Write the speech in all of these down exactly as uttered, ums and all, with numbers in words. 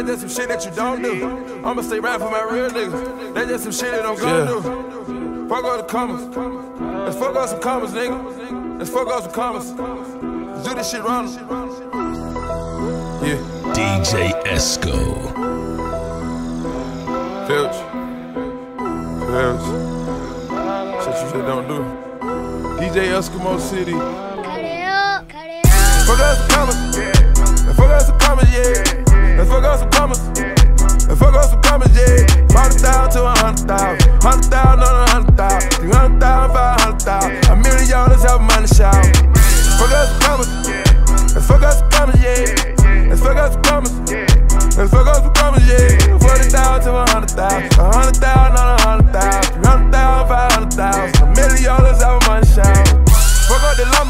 That's just some shit that you don't do. I'ma stay rap for my real niggas. That's just some shit that I'm gonna yeah. do. Fuck all the commas. Let's fuck up some commas, nigga. Let's fuck up some commas. Let's do this shit wrong. Yeah. D J Esco. Filch. Filch. Shit you just don't do. D J Eskimo City. Cut it up, cut it up. Fuck up some commas. Let's fuck up some commas, yeah. Let's fuck up some commas. Let's fuck up some commas, yeah. Hundred thousand to a hundred thousand. Hundred thousand on a hundred thousand. Three hundred thousand, five hundred thousand. A million dollars help money shout. Fuck up some commas. Let's fuck up some commas, yeah. Let's fuck up some commas. Let's fuck up some commas, yeah. Forty thousand to a hundred thousand. A hundred thousand on a hundred thousand. Three hundred thousand, five hundred thousand. A million dollars help money shout. Fuck up the llama.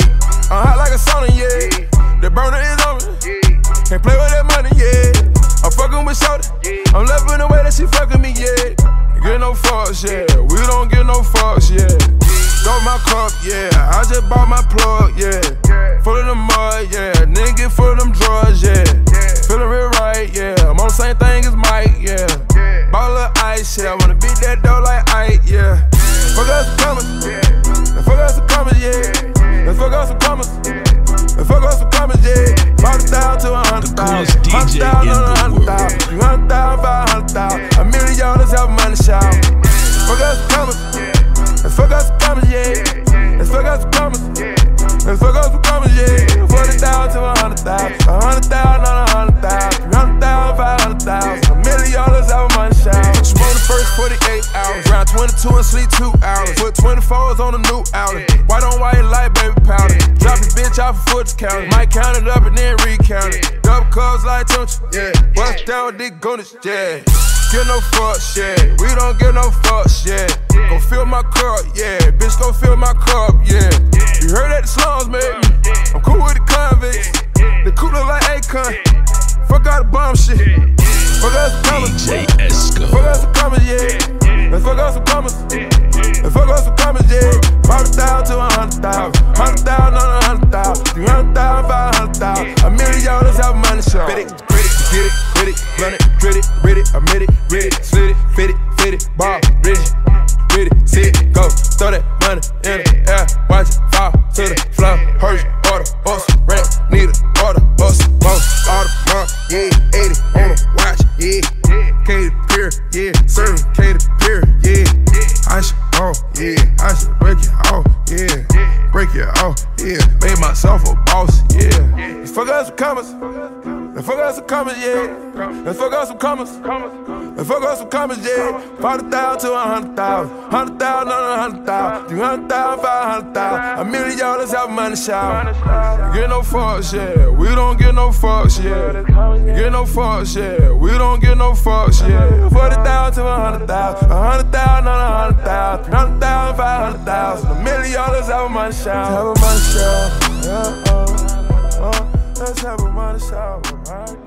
I'm hot like a sauna, yeah. The burner is on me. Can't play with that money, yeah. I'm fucking with Shorty. I'm loving the way that she fucking me, yeah. Ain't get no fucks, yeah. We don't get no fucks, yeah. Got my cup, yeah. I just bought my plug, yeah. Full of the mud, yeah. Nigga get full of them drugs, yeah. Feeling real right, yeah. I'm on the same thing as Mike, yeah. Bought a little ice, yeah. I wanna beat that dough like Ike, yeah. Fuck up some commas. Let's fuck up some commas, yeah. Let's fuck up some commas. Let's fuck up some commas, yeah. Hundred thousand to a hundred thousand. Hundred thousand on a hundred thousand. Three hundred thousand, five hundred thousand. A million dollars help money shout. Fuck up some commas. Let's fuck up some commas, yeah. Let's fuck up some commas. Let's fuck up some commas, yeah. Forty thousand to a hundred thousand. A hundred thousand on a hundred thousand. Three hundred thousand, five hundred thousand. A million dollars help money shout. Smoke the first forty-eight hours. Round twenty-two and sleep two hours. Put twenty-fours on a new outlet. White on white light, baby powder. Drop your bitch off a foot count. Might count it up and then recount it. Double cubs like Tunch, yeah. Bust down with Dick Goonish, yeah. Get no fucks, yeah. We don't get no fucks, yeah. Go fill my cup, yeah. Bitch, go fill my cup, yeah. You heard that the slums, man. I'm cool with the convicts. The cool look like Akon. Fuck out the bomb shit. Fuck out some commas. D J Esco. Fuck out some commas, yeah. Let's fuck out some commas. Let's fuck out some commas, yeah. Hundred thousand to a hundred thousand. Hundred thousand on a hundred thousand. Three hundred thousand, five hundred thousand. A million dollars help money show. Fit it, fit it, get it, fit it, run it, grit it, read it, admit it, read it, slit it, fit it, fit it, ball, rigid, read it, sit it, go. Throw that money in the air, watch it fall to the floor. Hurry, order, bus, rent, need a order, bus, boss, order, mark, yeah, eighty on the watch, yeah. Katy Perry, yeah, serving Katy Perry, yeah. I should, oh, yeah, I should break it off, yeah. Break it off, yeah. Made myself a boss, yeah. Let's fuck out some commas. Let's fuck out some commas, yeah. Let's fuck out some commas. Let's fuck out some commas, yeah. Forty thousand to a hundred thousand. Hundred thousand on a hundred thousand. Three hundred thousand, five hundred thousand. A million dollars help money shout. Get no fucks, yeah. We don't get no fucks, yeah. Get no fucks, yeah. We don't get no fucks, yeah. Forty thousand to a hundred thousand. A hundred thousand on a hundred thousand. Three hundred thousand, five hundred thousand. A million dollars help money shout. Have a money shout, yeah. Oh, oh. Let's have a money shout, right?